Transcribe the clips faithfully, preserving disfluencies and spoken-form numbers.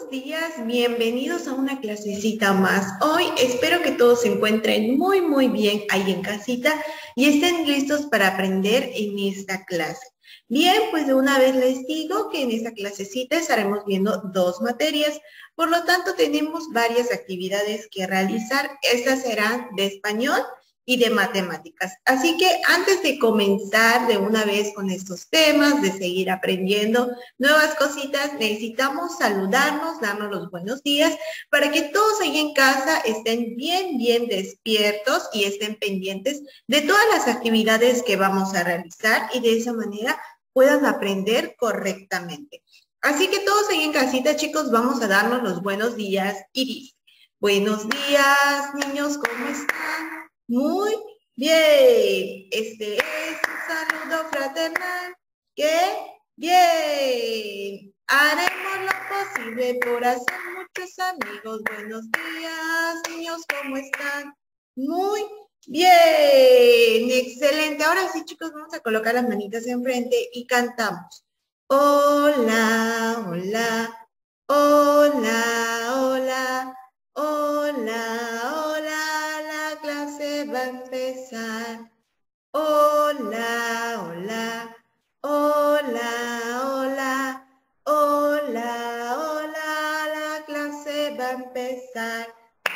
buenos días, bienvenidos a una clasecita más. Hoy espero que todos se encuentren muy muy bien ahí en casita y estén listos para aprender en esta clase. Bien, pues de una vez les digo que en esta clasecita estaremos viendo dos materias, por lo tanto tenemos varias actividades que realizar. Estas serán de español y de matemáticas. Así que antes de comenzar de una vez con estos temas, de seguir aprendiendo nuevas cositas, necesitamos saludarnos, darnos los buenos días, para que todos ahí en casa estén bien, bien despiertos y estén pendientes de todas las actividades que vamos a realizar y de esa manera puedan aprender correctamente. Así que todos ahí en casita, chicos, vamos a darnos los buenos días y dice: buenos días, niños, ¿cómo están? Muy bien, este es un saludo fraternal. ¡Qué bien! Haremos lo posible por hacer muchos amigos. Buenos días, niños, ¿cómo están? Muy bien, excelente. Ahora sí, chicos, vamos a colocar las manitas enfrente y cantamos. Hola, hola, hola, hola, hola, hola. Va a empezar. Hola, hola, hola, hola, hola, hola, la clase va a empezar.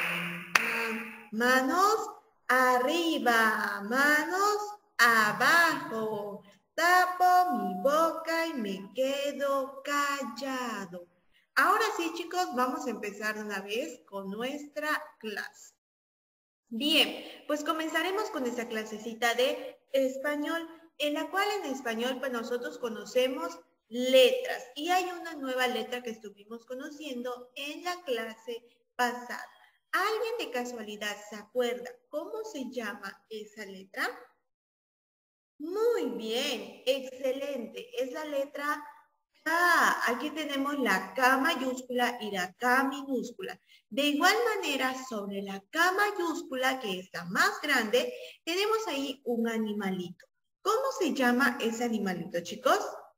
Manos arriba, manos abajo. Tapo mi boca y me quedo callado. Ahora sí, chicos, vamos a empezar de una vez con nuestra clase. Bien, pues comenzaremos con esta clasecita de español, en la cual en español pues nosotros conocemos letras y hay una nueva letra que estuvimos conociendo en la clase pasada. ¿Alguien de casualidad se acuerda cómo se llama esa letra? Muy bien, excelente, es la letra K. Aquí tenemos la K mayúscula y la K minúscula. De igual manera, sobre la K mayúscula, que es la más grande, tenemos ahí un animalito. ¿Cómo se llama ese animalito, chicos?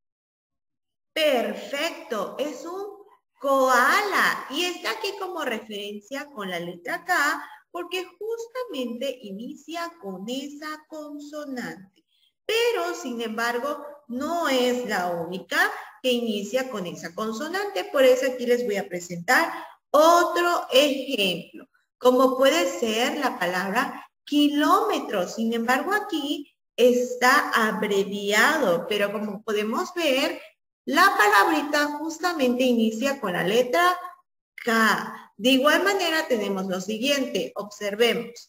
Perfecto, es un koala. Y está aquí como referencia con la letra K, porque justamente inicia con esa consonante. Pero, sin embargo, no es la única que inicia con esa consonante. Por eso aquí les voy a presentar otro ejemplo, como puede ser la palabra kilómetro. Sin embargo, aquí está abreviado, pero como podemos ver, la palabrita justamente inicia con la letra K. De igual manera tenemos lo siguiente, observemos.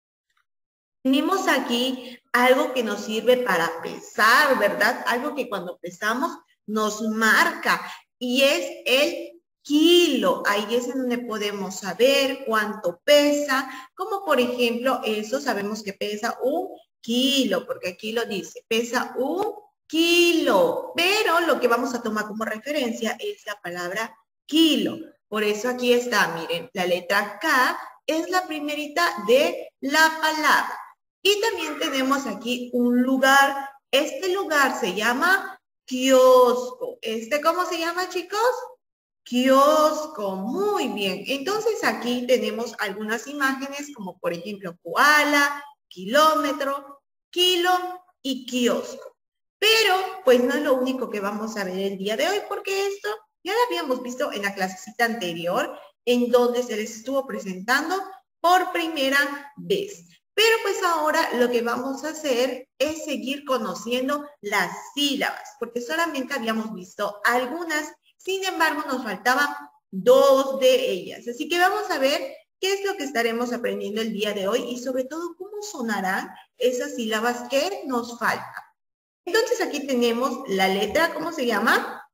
Tenemos aquí algo que nos sirve para pesar, ¿verdad? Algo que cuando pesamos nos marca y es el kilo. Ahí es en donde podemos saber cuánto pesa, como por ejemplo eso sabemos que pesa un kilo, porque aquí lo dice, pesa un kilo, pero lo que vamos a tomar como referencia es la palabra kilo. Por eso aquí está, miren, la letra K es la primerita de la palabra. Y también tenemos aquí un lugar. Este lugar se llama kiosco. ¿Este cómo se llama, chicos? Kiosco. Muy bien. Entonces aquí tenemos algunas imágenes como por ejemplo koala, kilómetro, kilo y kiosco. Pero pues no es lo único que vamos a ver el día de hoy, porque esto ya lo habíamos visto en la clasecita anterior, en donde se les estuvo presentando por primera vez. Pero pues ahora lo que vamos a hacer es seguir conociendo las sílabas, porque solamente habíamos visto algunas, sin embargo nos faltaban dos de ellas. Así que vamos a ver qué es lo que estaremos aprendiendo el día de hoy y sobre todo cómo sonarán esas sílabas que nos faltan. Entonces aquí tenemos la letra, ¿cómo se llama?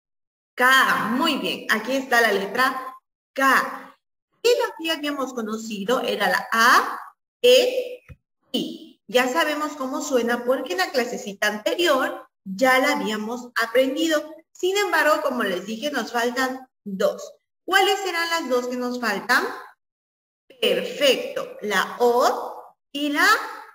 K. Muy bien, aquí está la letra K. Y la que habíamos conocido era la A, E, I. Ya sabemos cómo suena porque en la clasecita anterior ya la habíamos aprendido. Sin embargo, como les dije, nos faltan dos. ¿Cuáles serán las dos que nos faltan? Perfecto, la O y la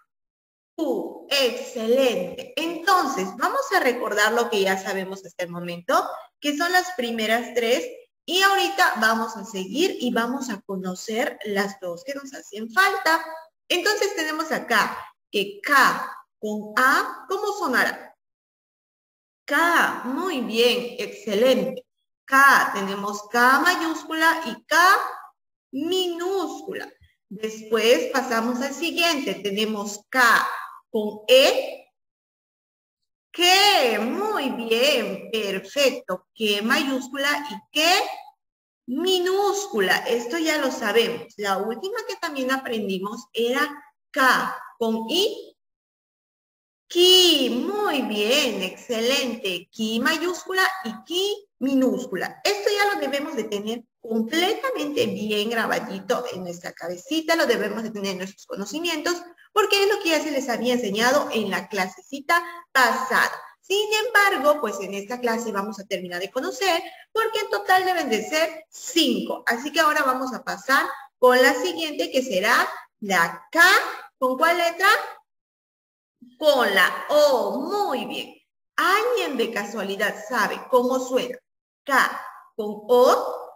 U. Excelente. Entonces, vamos a recordar lo que ya sabemos hasta el momento, que son las primeras tres Y ahorita vamos a seguir y vamos a conocer las dos que nos hacen falta. Entonces tenemos acá que K con A, ¿cómo sonará? K, muy bien, excelente. K, tenemos K mayúscula y K minúscula. Después pasamos al siguiente, tenemos K con E. ¿Qué? Muy bien, perfecto. ¿Qué mayúscula y qué minúscula? Esto ya lo sabemos. La última que también aprendimos era K con I. Ki, muy bien, excelente. Ki mayúscula y ki minúscula. Esto ya lo debemos de tener completamente bien grabadito en nuestra cabecita, lo debemos de tener en nuestros conocimientos, porque es lo que ya se les había enseñado en la clasecita pasada. Sin embargo, pues en esta clase vamos a terminar de conocer, porque en total deben de ser cinco. Así que ahora vamos a pasar con la siguiente, que será la K. ¿Con cuál letra? Con la O, muy bien. ¿Alguien de casualidad sabe cómo suena K con O?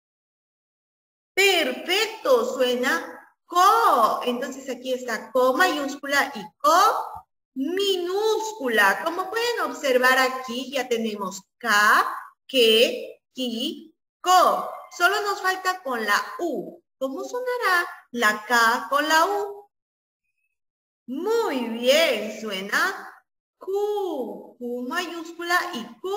Perfecto, suena CO. Entonces aquí está CO mayúscula y CO minúscula. Como pueden observar aquí ya tenemos K, que, ki, co. Solo nos falta con la U. ¿Cómo sonará la K con la U? Muy bien, suena Q, Q mayúscula y Q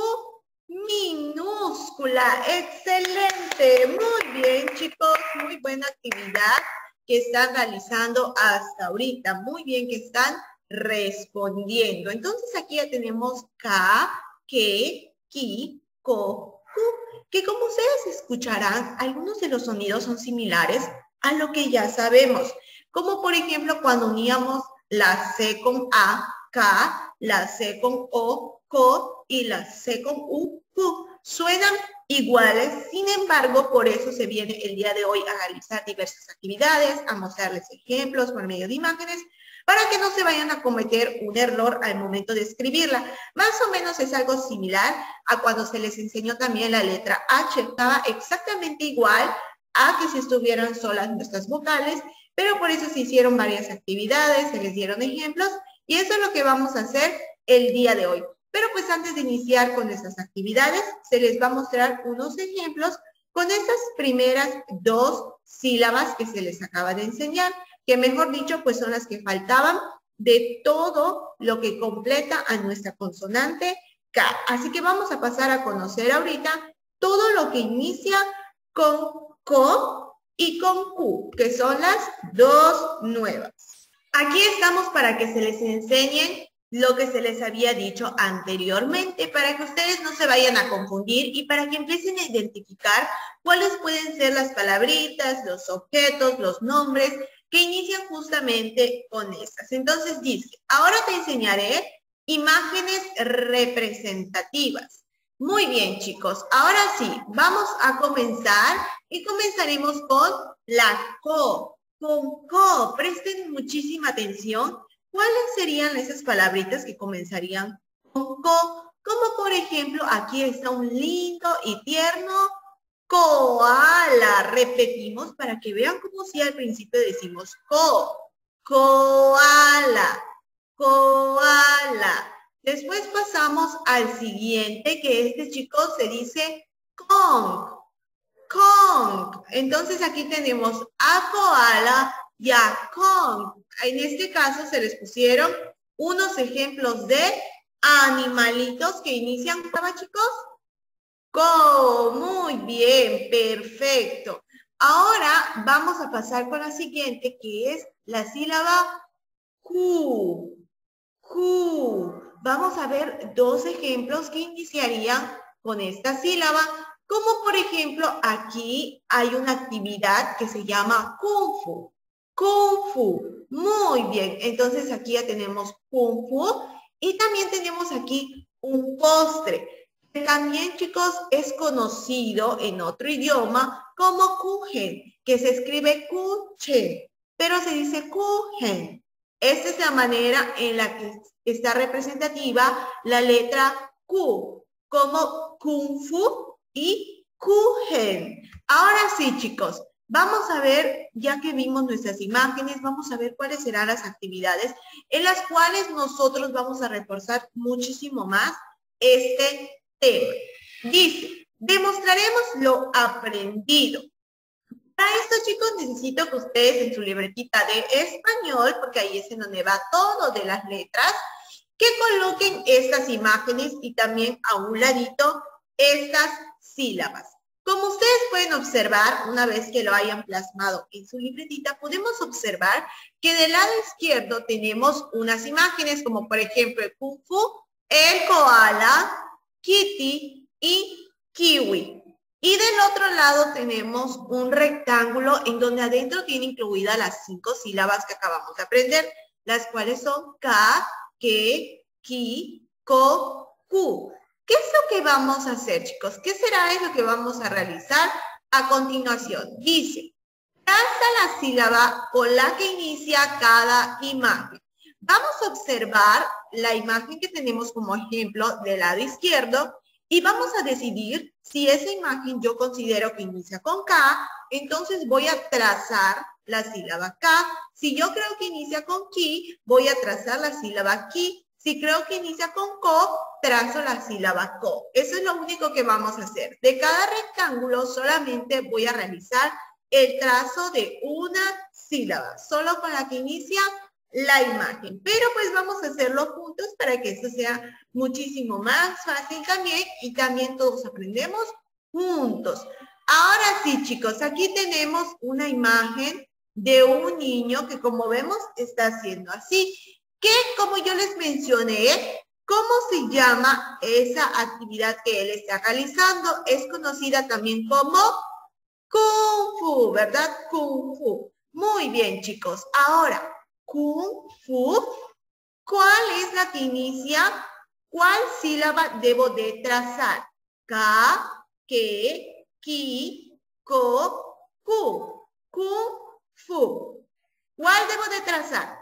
minúscula. Excelente, muy bien chicos, muy buena actividad que están realizando hasta ahorita. Muy bien que están respondiendo. Entonces aquí ya tenemos K, que, ki, ko, ku, que como ustedes escucharán, algunos de los sonidos son similares a lo que ya sabemos. Como por ejemplo cuando uníamos la C con A, K, la C con O, CO, y la C con U, Q. Suenan iguales, sin embargo, por eso se viene el día de hoy a realizar diversas actividades, a mostrarles ejemplos por medio de imágenes, para que no se vayan a cometer un error al momento de escribirla. Más o menos es algo similar a cuando se les enseñó también la letra H. Estaba exactamente igual a que si estuvieran solas nuestras vocales, pero por eso se hicieron varias actividades, se les dieron ejemplos, y eso es lo que vamos a hacer el día de hoy. Pero pues antes de iniciar con estas actividades, se les va a mostrar unos ejemplos con estas primeras dos sílabas que se les acaba de enseñar, que mejor dicho, pues son las que faltaban de todo lo que completa a nuestra consonante K. Así que vamos a pasar a conocer ahorita todo lo que inicia con CO y con Q, que son las dos nuevas. Aquí estamos para que se les enseñen lo que se les había dicho anteriormente, para que ustedes no se vayan a confundir y para que empiecen a identificar cuáles pueden ser las palabritas, los objetos, los nombres que inician justamente con estas. Entonces dice, ahora te enseñaré imágenes representativas. Muy bien, chicos. Ahora sí, vamos a comenzar y comenzaremos con la CO. Con CO, presten muchísima atención. ¿Cuáles serían esas palabritas que comenzarían con CO? Como por ejemplo, aquí está un lindo y tierno koala. Repetimos para que vean como si al principio decimos co. Koala. Koala. Después pasamos al siguiente, que este, chicos, se dice conch. Conch. Entonces aquí tenemos a koala y a conch. En este caso se les pusieron unos ejemplos de animalitos que inician, ¿cómo, chicos? Co. Muy bien, perfecto. Ahora vamos a pasar con la siguiente, que es la sílaba Q. Q. Vamos a ver dos ejemplos que iniciarían con esta sílaba, como por ejemplo aquí hay una actividad que se llama Kung Fu. Kung Fu. Muy bien, entonces aquí ya tenemos Kung Fu y también tenemos aquí un postre, que también, chicos, es conocido en otro idioma como Kuchen, que se escribe Kuchen, pero se dice Kuchen. Esta es la manera en la que está representativa la letra Q, como Kung Fu y Kuchen. Ahora sí, chicos, vamos a ver, ya que vimos nuestras imágenes, vamos a ver cuáles serán las actividades en las cuales nosotros vamos a reforzar muchísimo más este tema. Dice, demostraremos lo aprendido. Para esto, chicos, necesito que ustedes en su libretita de español, porque ahí es en donde va todo de las letras, que coloquen estas imágenes y también a un ladito estas sílabas. Como ustedes pueden observar, una vez que lo hayan plasmado en su libretita, podemos observar que del lado izquierdo tenemos unas imágenes, como por ejemplo el Kung Fu, el koala, Kitty y Kiwi. Y del otro lado tenemos un rectángulo en donde adentro tiene incluidas las cinco sílabas que acabamos de aprender, las cuales son K, Ke, Ki, Ko, Ku. ¿Qué es lo que vamos a hacer, chicos? ¿Qué será eso que vamos a realizar a continuación? Dice, traza la sílaba con la que inicia cada imagen. Vamos a observar la imagen que tenemos como ejemplo del lado izquierdo y vamos a decidir si esa imagen yo considero que inicia con K, entonces voy a trazar la sílaba K. Si yo creo que inicia con Ki, voy a trazar la sílaba Ki. Si creo que inicia con Ko, trazo la sílaba Ko. Eso es lo único que vamos a hacer. De cada rectángulo solamente voy a realizar el trazo de una sílaba, solo con la que inicia la imagen. Pero pues vamos a hacerlo juntos para que esto sea muchísimo más fácil también y también todos aprendemos juntos. Ahora sí, chicos, aquí tenemos una imagen de un niño que, como vemos, está haciendo así. Que, como yo les mencioné, ¿cómo se llama esa actividad que él está realizando? Es conocida también como Kung Fu, ¿verdad? Kung Fu. Muy bien, chicos. Ahora, Kung Fu, ¿cuál es la que inicia? ¿Cuál sílaba debo de trazar? Ka, Ke, Ki, Ko, Ku. Kung Fu. ¿Cuál debo de trazar?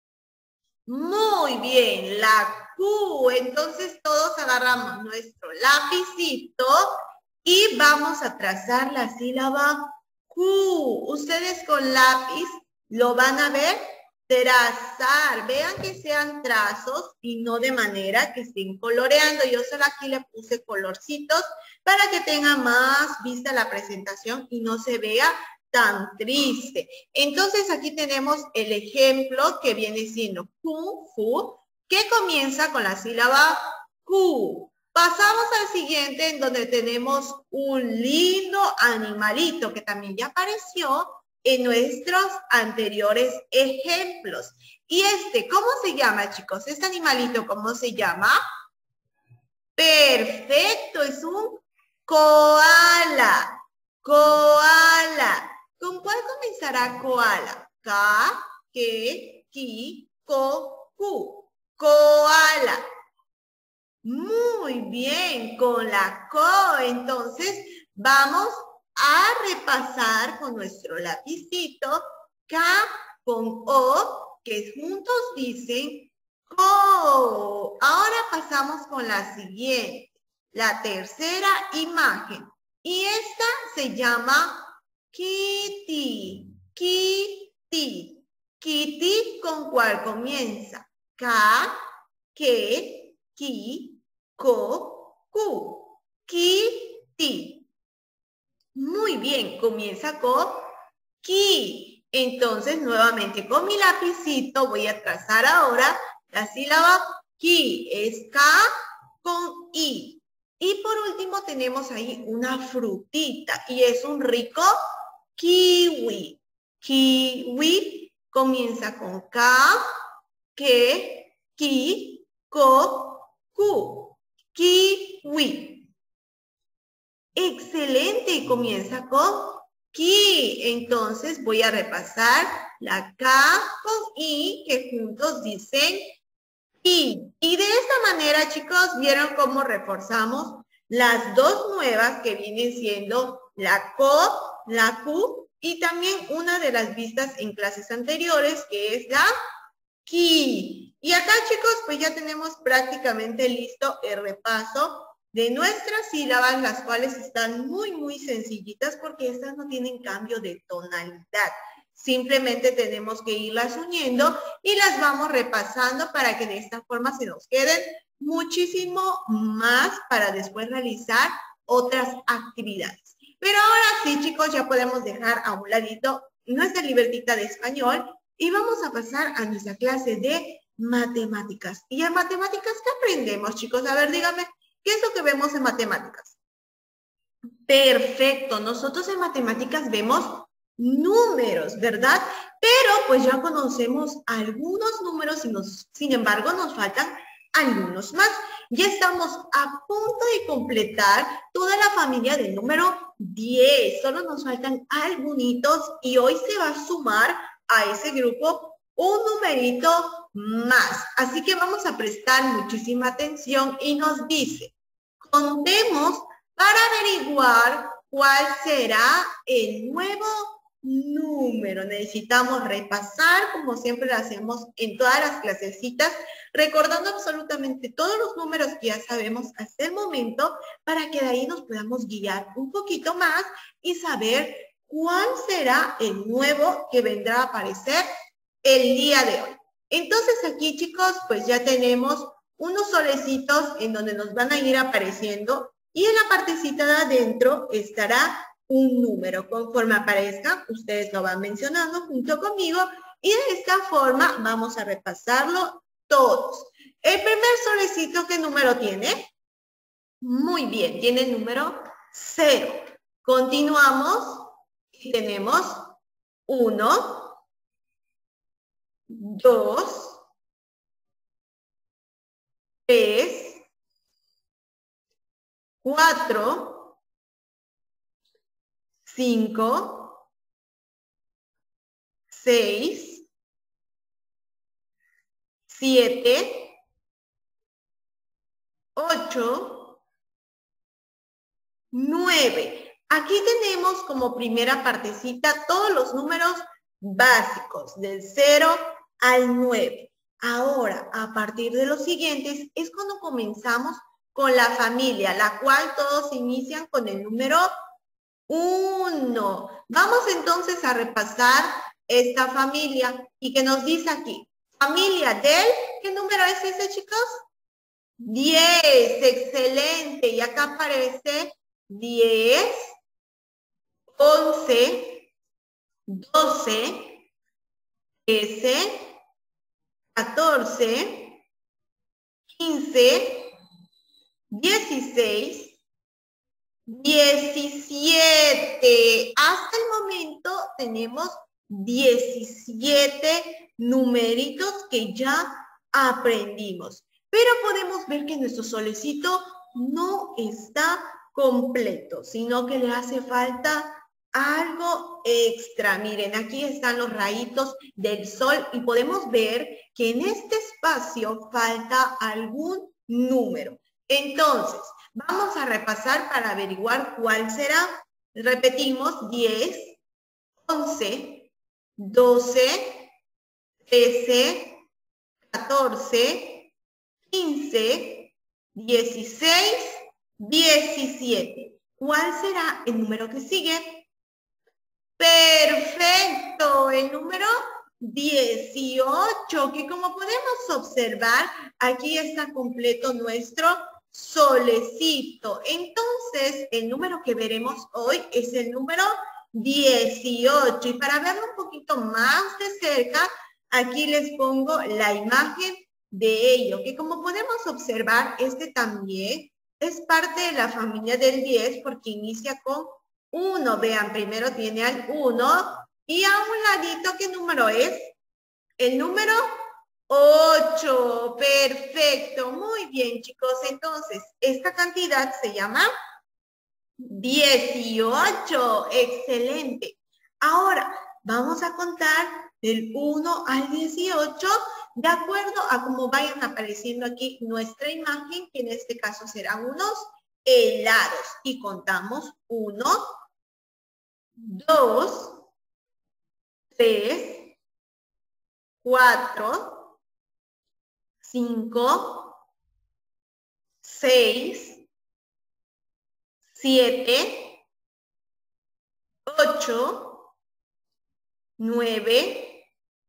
Muy bien, la Q. Entonces todos agarramos nuestro lapicito y vamos a trazar la sílaba Q. Ustedes con lápiz lo van a ver trazar. Vean que sean trazos y no de manera que estén coloreando. Yo solo aquí le puse colorcitos para que tenga más vista la presentación y no se vea tan triste. Entonces aquí tenemos el ejemplo que viene siendo Kung Fu, que comienza con la sílaba Q. Pasamos al siguiente, en donde tenemos un lindo animalito que también ya apareció en nuestros anteriores ejemplos. Y este, ¿cómo se llama, chicos? Este animalito, ¿cómo se llama? Perfecto, es un koala. Koala. ¿Con cuál comenzará koala? Ka, Ke, Ki, Ko, Ku. Koala. Muy bien, con la Ko. Entonces, vamos a repasar con nuestro lapicito K con O, que juntos dicen Ko. Ahora pasamos con la siguiente, la tercera imagen. Y esta se llama Kitty, Kitty, Kitty, ¿con cuál comienza? K, Ke, Ki, Ko, Ku. Kitty. Muy bien, comienza con Ki. Entonces, nuevamente con mi lapicito voy a trazar ahora la sílaba Ki. Es K con I. Y por último tenemos ahí una frutita y es un rico kiwi. Kiwi comienza con K, Ke, Ki, Ko, Ku. Kiwi. Excelente, comienza con Ki. Entonces voy a repasar la K con I que juntos dicen Ki. Y de esta manera, chicos, vieron cómo reforzamos las dos nuevas que vienen siendo la Ko, la Ku y también una de las vistas en clases anteriores que es la Ki. Y acá, chicos, pues ya tenemos prácticamente listo el repaso de nuestras sílabas, las cuales están muy, muy sencillitas porque estas no tienen cambio de tonalidad. Simplemente tenemos que irlas uniendo y las vamos repasando para que de esta forma se nos queden muchísimo más para después realizar otras actividades. Pero ahora sí, chicos, ya podemos dejar a un ladito nuestra libretita de español y vamos a pasar a nuestra clase de matemáticas. ¿Y en matemáticas qué aprendemos, chicos? A ver, díganme, ¿qué es lo que vemos en matemáticas? Perfecto, nosotros en matemáticas vemos números, ¿verdad? Pero pues ya conocemos algunos números y nos, sin embargo nos faltan algunos más. Ya estamos a punto de completar toda la familia del número diez. Solo nos faltan algunos y hoy se va a sumar a ese grupo un numerito más. Así que vamos a prestar muchísima atención y nos dice, contemos para averiguar cuál será el nuevo número. Necesitamos repasar, como siempre lo hacemos en todas las clasecitas, recordando absolutamente todos los números que ya sabemos hasta el momento, para que de ahí nos podamos guiar un poquito más y saber cuál será el nuevo que vendrá a aparecer el día de hoy. Entonces aquí, chicos, pues ya tenemos unos solecitos en donde nos van a ir apareciendo y en la partecita de adentro estará un número. Conforme aparezca, ustedes lo van mencionando junto conmigo y de esta forma vamos a repasarlo todos. El primer solecito, ¿qué número tiene? Muy bien, tiene el número cero. Continuamos y tenemos uno, dos, tres, cuatro, cinco, seis, siete, ocho, nueve. Aquí tenemos como primera partecita todos los números básicos, del cero al nueve. Ahora, a partir de los siguientes, es cuando comenzamos con la familia, la cual todos inician con el número uno. Vamos entonces a repasar esta familia y que nos dice aquí, familia del, ¿qué número es ese, chicos? diez, excelente. Y acá aparece diez, once, doce, trece, catorce, quince, dieciséis, diecisiete. Hasta el momento tenemos diecisiete numeritos que ya aprendimos. Pero podemos ver que nuestro solecito no está completo, sino que le hace falta algo extra. Miren, aquí están los rayitos del sol y podemos ver que en este espacio falta algún número. Entonces, vamos a repasar para averiguar cuál será. Repetimos, diez, once, doce, trece, catorce, quince, dieciséis, diecisiete. ¿Cuál será el número que sigue? Perfecto, el número dieciocho, que como podemos observar, aquí está completo nuestro solecito. Entonces, el número que veremos hoy es el número dieciocho. Y para verlo un poquito más de cerca, aquí les pongo la imagen de ello, que como podemos observar, este también es parte de la familia del diez porque inicia con uno. Vean, primero tiene al uno y a un ladito, ¿qué número es? El número ocho. Perfecto, muy bien, chicos. Entonces, esta cantidad se llama dieciocho. Excelente. Ahora, vamos a contar del uno al dieciocho de acuerdo a cómo vayan apareciendo aquí nuestra imagen, que en este caso serán unos helados. Y contamos uno, dos, tres, cuatro, cinco, seis, siete, ocho, nueve,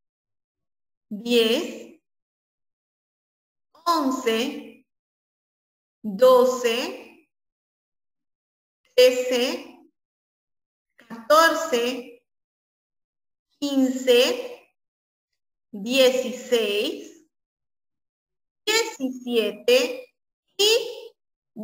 diez, once, doce, trece, catorce, quince, dieciséis, diecisiete y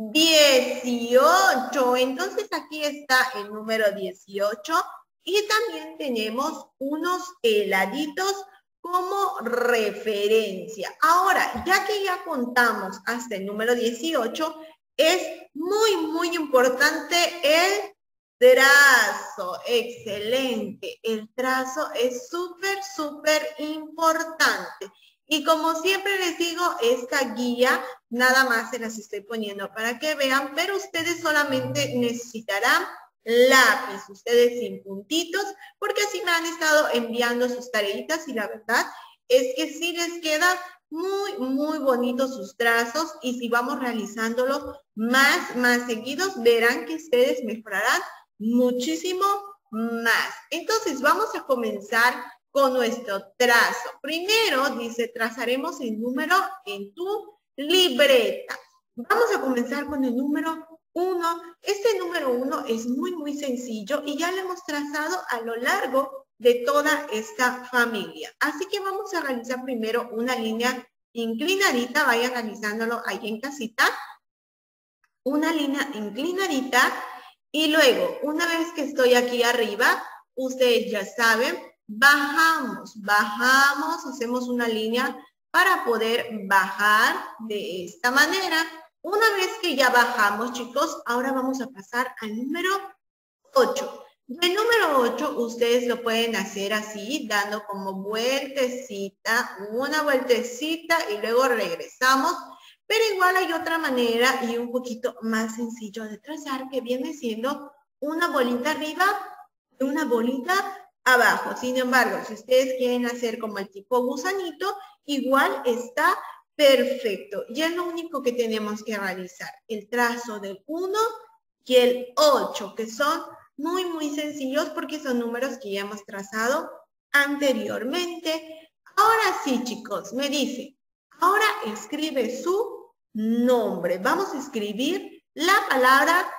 dieciocho. Entonces aquí está el número dieciocho y también tenemos unos heladitos como referencia. Ahora, ya que ya contamos hasta el número dieciocho, es muy, muy importante el trazo. Excelente. El trazo es súper, súper importante. Y como siempre les digo, esta guía nada más se las estoy poniendo para que vean, pero ustedes solamente necesitarán lápiz, ustedes sin puntitos, porque así me han estado enviando sus tareitas y la verdad es que sí les queda muy, muy bonitos sus trazos y si vamos realizándolo más, más seguidos, verán que ustedes mejorarán muchísimo más. Entonces vamos a comenzar con nuestro trazo. Primero, dice, trazaremos el número en tu libreta. Vamos a comenzar con el número uno. Este número uno es muy, muy sencillo y ya lo hemos trazado a lo largo de toda esta familia. Así que vamos a realizar primero una línea inclinadita. Vayan realizándolo ahí en casita. Una línea inclinadita. Y luego, una vez que estoy aquí arriba, ustedes ya saben, bajamos, bajamos, hacemos una línea para poder bajar de esta manera. Una vez que ya bajamos, chicos, ahora vamos a pasar al número ocho. El número ocho ustedes lo pueden hacer así, dando como vueltecita, una vueltecita y luego regresamos. Pero igual hay otra manera y un poquito más sencillo de trazar que viene siendo una bolita arriba y una bolita abajo. Sin embargo, si ustedes quieren hacer como el tipo gusanito, igual está perfecto. Y es lo único que tenemos que realizar. El trazo del uno y el ocho, que son muy, muy sencillos porque son números que ya hemos trazado anteriormente. Ahora sí, chicos, me dice, ahora escribe su nombre. Vamos a escribir la palabra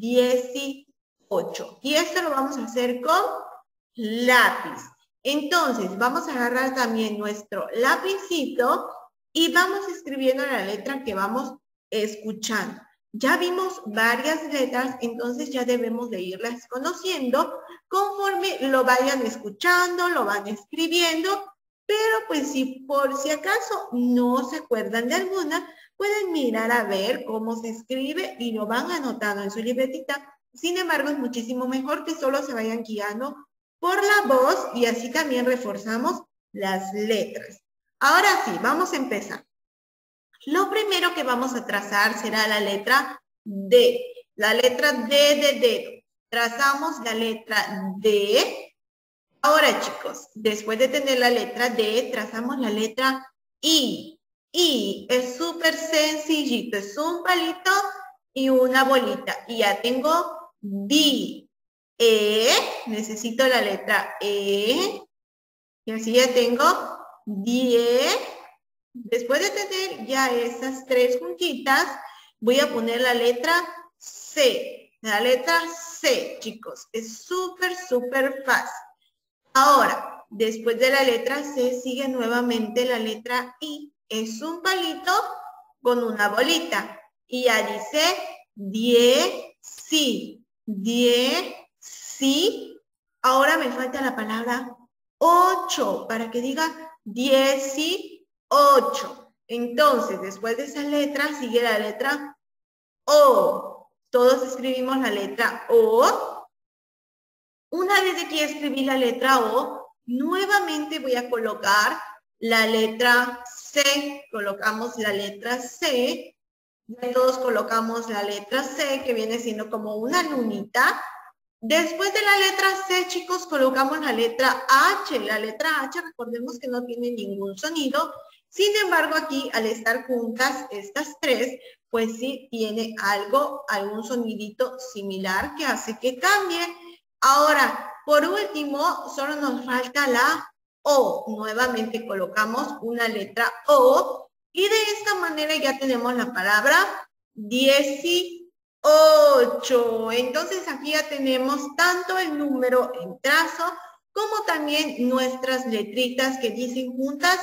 dieciocho. Y esto lo vamos a hacer con lápiz. Entonces, vamos a agarrar también nuestro lapicito y vamos escribiendo la letra que vamos escuchando. Ya vimos varias letras, entonces ya debemos de irlas conociendo conforme lo vayan escuchando, lo van escribiendo, pero pues si por si acaso no se acuerdan de alguna, pueden mirar a ver cómo se escribe y lo van anotando en su libretita. Sin embargo, es muchísimo mejor que solo se vayan guiando por la voz y así también reforzamos las letras. Ahora sí, vamos a empezar. Lo primero que vamos a trazar será la letra D. La letra D de dedo. Trazamos la letra D. Ahora, chicos, después de tener la letra D, trazamos la letra I. I es súper sencillito. Es un palito y una bolita. Y ya tengo D. E. Necesito la letra E. Y así ya tengo diez. Después de tener ya estas tres juntitas, voy a poner la letra C. La letra C, chicos. Es súper, súper fácil. Ahora, después de la letra C, sigue nuevamente la letra I. Es un palito con una bolita. Y ya dice diez, sí. diez, sí. Ahora me falta la palabra ocho para que diga diez, sí. ocho. Entonces, después de esa letra, sigue la letra O. Todos escribimos la letra O. Una vez que ya escribí la letra O, nuevamente voy a colocar la letra C. Colocamos la letra C. Ya todos colocamos la letra C, que viene siendo como una lunita. Después de la letra C, chicos, colocamos la letra H. La letra H, recordemos que no tiene ningún sonido. Sin embargo, aquí, al estar juntas estas tres, pues sí tiene algo, algún sonidito similar que hace que cambie. Ahora, por último, solo nos falta la O. Nuevamente colocamos una letra O y de esta manera ya tenemos la palabra dieciocho. Entonces aquí ya tenemos tanto el número en trazo como también nuestras letritas que dicen juntas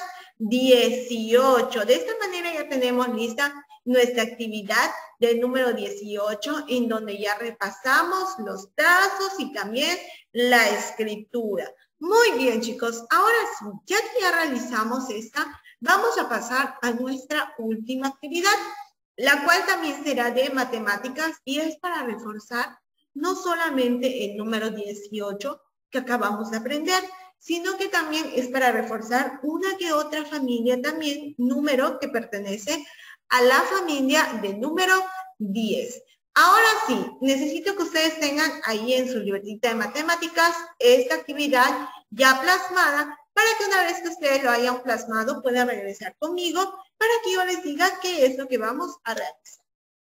dieciocho. De esta manera ya tenemos lista nuestra actividad del número dieciocho, en donde ya repasamos los trazos y también la escritura. Muy bien, chicos. Ahora sí, ya que ya realizamos esta, vamos a pasar a nuestra última actividad, la cual también será de matemáticas y es para reforzar no solamente el número dieciocho que acabamos de aprender, sino que también es para reforzar una que otra familia también, número que pertenece a la familia del número diez. Ahora sí, necesito que ustedes tengan ahí en su libretita de matemáticas esta actividad ya plasmada para que una vez que ustedes lo hayan plasmado puedan regresar conmigo para que yo les diga qué es lo que vamos a realizar.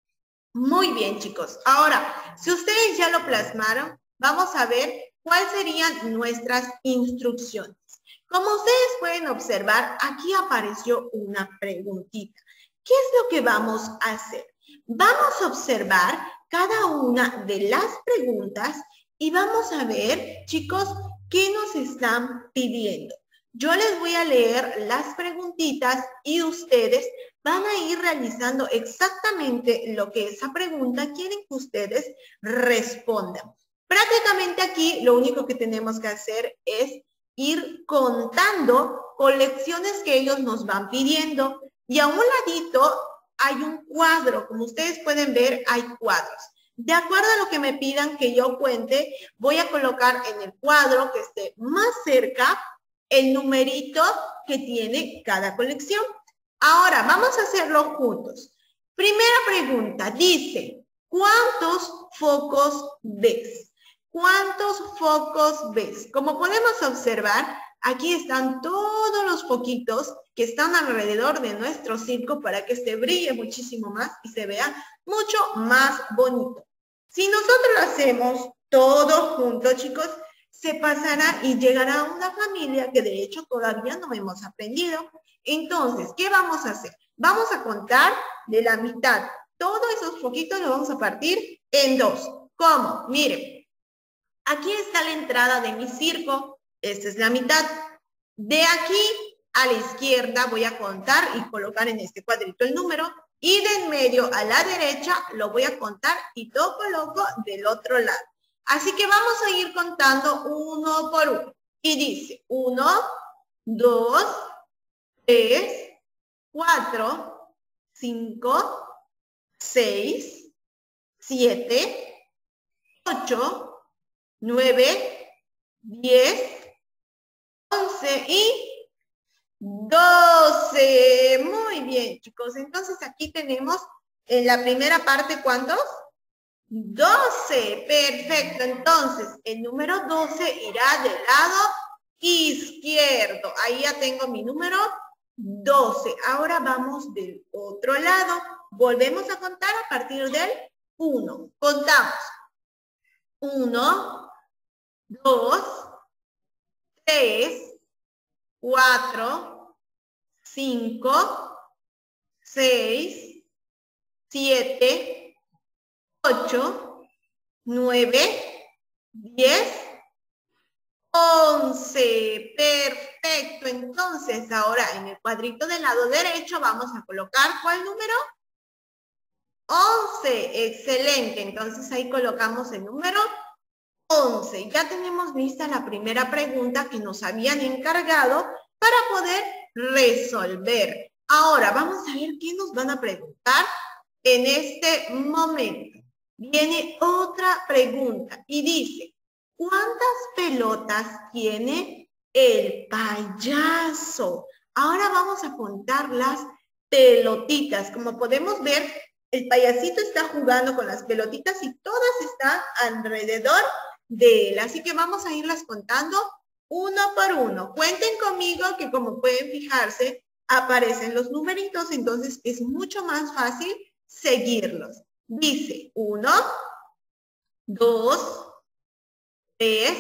Muy bien, chicos. Ahora, si ustedes ya lo plasmaron, vamos a ver cuáles serían nuestras instrucciones. Como ustedes pueden observar, aquí apareció una preguntita. ¿Qué es lo que vamos a hacer? Vamos a observar cada una de las preguntas y vamos a ver, chicos, qué nos están pidiendo. Yo les voy a leer las preguntitas y ustedes van a ir realizando exactamente lo que esa pregunta quieren que ustedes respondan. Prácticamente aquí lo único que tenemos que hacer es ir contando colecciones que ellos nos van pidiendo y a un ladito hay un cuadro. Como ustedes pueden ver, hay cuadros. De acuerdo a lo que me pidan que yo cuente, voy a colocar en el cuadro que esté más cerca el numerito que tiene cada colección. Ahora, vamos a hacerlo juntos. Primera pregunta, dice, ¿cuántos focos ves? ¿Cuántos focos ves? Como podemos observar, aquí están todos los foquitos que están alrededor de nuestro circo para que este brille muchísimo más y se vea mucho más bonito. Si nosotros lo hacemos todo junto, chicos, se pasará y llegará a una familia que de hecho todavía no hemos aprendido. Entonces, ¿qué vamos a hacer? Vamos a contar de la mitad. Todos esos foquitos los vamos a partir en dos. ¿Cómo? Miren, aquí está la entrada de mi circo. Esta es la mitad. De aquí a la izquierda voy a contar y colocar en este cuadrito el número. Y de en medio a la derecha lo voy a contar y lo coloco del otro lado. Así que vamos a ir contando uno por uno. Y dice, uno, dos, tres, cuatro, cinco, seis, siete, ocho, nueve, diez, once y doce. Muy bien, chicos. Entonces aquí tenemos en la primera parte, ¿cuántos? doce. Perfecto. Entonces, el número doce irá del lado izquierdo. Ahí ya tengo mi número doce. Ahora vamos del otro lado. Volvemos a contar a partir del uno. Contamos. uno, dos, tres, cuatro, cinco, seis, siete, ocho, nueve, diez, once. Perfecto. Entonces, ahora en el cuadrito del lado derecho vamos a colocar, ¿cuál número? once. Excelente. Entonces, ahí colocamos el número once. Ya tenemos lista la primera pregunta que nos habían encargado para poder resolver. Ahora, vamos a ver qué nos van a preguntar en este momento. Viene otra pregunta y dice, ¿cuántas pelotas tiene el payaso? Ahora vamos a contar las pelotitas. Como podemos ver, el payasito está jugando con las pelotitas y todas están alrededor de él. Así que vamos a irlas contando uno por uno. Cuenten conmigo que, como pueden fijarse, aparecen los numeritos, entonces es mucho más fácil seguirlos. Dice uno, dos, tres,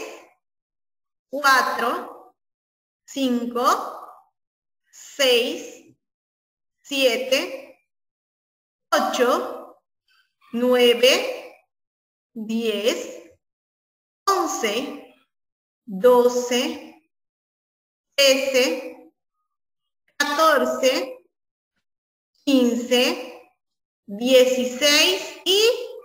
cuatro, cinco, seis, siete, ocho, nueve, diez, once, doce, trece, catorce, quince, dieciséis y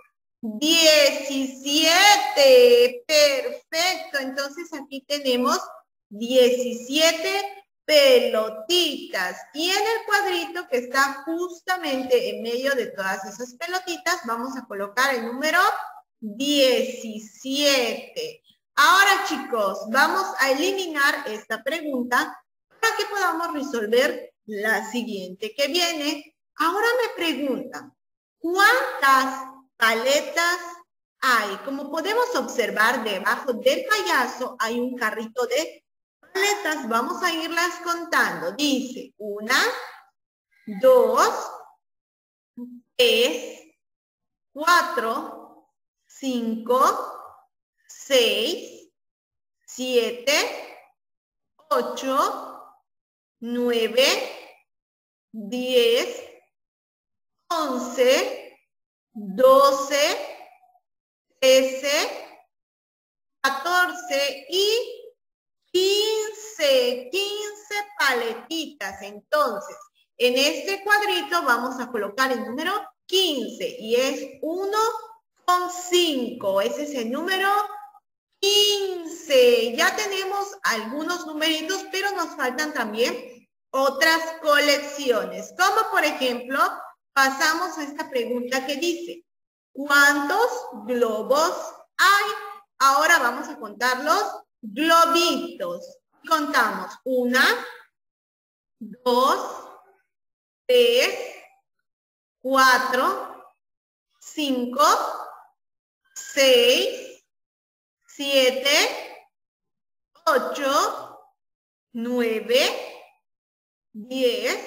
diecisiete. Perfecto. Entonces aquí tenemos diecisiete pelotitas. Y en el cuadrito que está justamente en medio de todas esas pelotitas, vamos a colocar el número diecisiete. Ahora, chicos, vamos a eliminar esta pregunta para que podamos resolver la siguiente que viene. Ahora me preguntan, ¿cuántas paletas hay? Como podemos observar, debajo del payaso hay un carrito de paletas. Vamos a irlas contando. Dice una, dos, tres, cuatro, cinco, seis, siete, ocho, nueve, diez, once, doce, trece, catorce y quince. quince paletitas. Entonces, en este cuadrito vamos a colocar el número quince y es uno con cinco. Ese es el número quince. Ya tenemos algunos numeritos, pero nos faltan también otras colecciones. Como por ejemplo, pasamos a esta pregunta que dice, ¿cuántos globos hay? Ahora vamos a contar los globitos. Contamos una, dos, tres, cuatro, cinco, seis, siete, ocho, nueve, diez,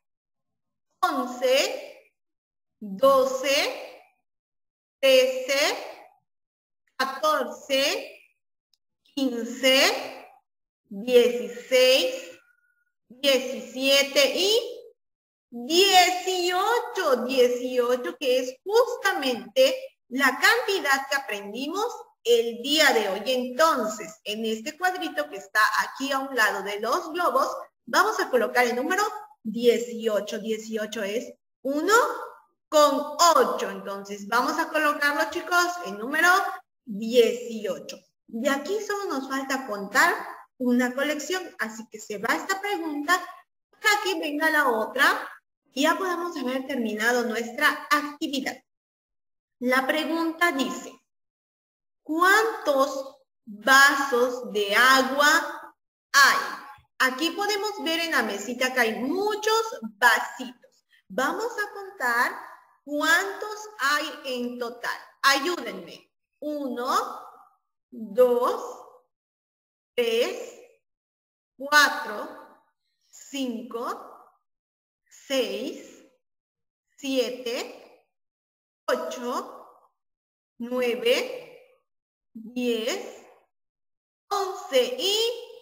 once, doce, trece, catorce, quince, dieciséis, diecisiete y dieciocho. dieciocho, que es justamente la cantidad que aprendimos el día de hoy. Entonces, en este cuadrito que está aquí a un lado de los globos, vamos a colocar el número dieciocho. dieciocho es uno con ocho. Entonces, vamos a colocarlo, chicos, el número dieciocho. De aquí solo nos falta contar una colección, así que se va esta pregunta, para que venga la otra y ya podemos haber terminado nuestra actividad. La pregunta dice, ¿cuántos vasos de agua hay? Aquí podemos ver en la mesita que hay muchos vasitos. Vamos a contar cuántos hay en total. Ayúdenme. Uno, dos, tres, cuatro, cinco, seis, siete, ocho, nueve, diez, once y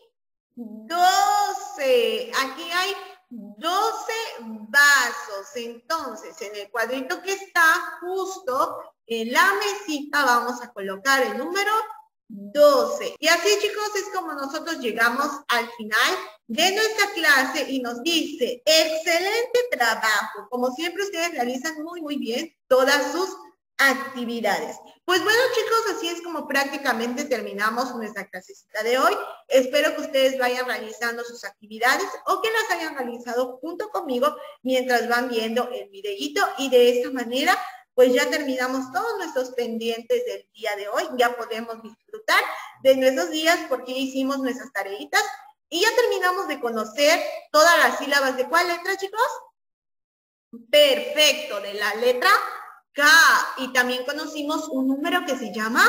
doce. Aquí hay doce vasos. Entonces, en el cuadrito que está justo en la mesita vamos a colocar el número doce. Y así, chicos, es como nosotros llegamos al final de nuestra clase y nos dice, excelente trabajo. Como siempre, ustedes realizan muy, muy bien todas sus actividades. Pues bueno, chicos, así es como prácticamente terminamos nuestra clasecita de hoy. Espero que ustedes vayan realizando sus actividades o que las hayan realizado junto conmigo mientras van viendo el videíto y de esta manera pues ya terminamos todos nuestros pendientes del día de hoy. Ya podemos disfrutar de nuestros días porque hicimos nuestras tareitas y ya terminamos de conocer todas las sílabas. ¿De cuál letra, chicos? Perfecto, de la letra K. Y también conocimos un número que se llama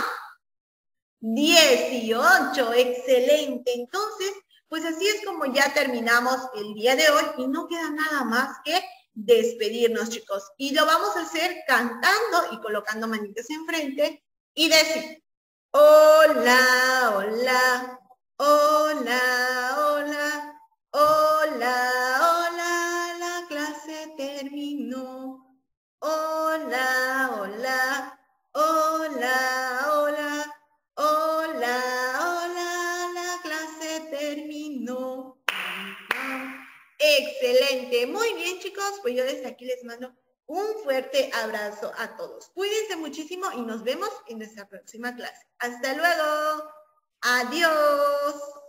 dieciocho. Excelente. Entonces, pues así es como ya terminamos el día de hoy y no queda nada más que despedirnos, chicos. Y lo vamos a hacer cantando y colocando manitas enfrente y decir, hola, hola, hola, hola, hola, hola, la clase terminó. Hola, hola, hola, hola, hola, hola, la clase terminó. Excelente, muy bien, chicos, pues yo desde aquí les mando un fuerte abrazo a todos. Cuídense muchísimo y nos vemos en nuestra próxima clase. Hasta luego. Adiós.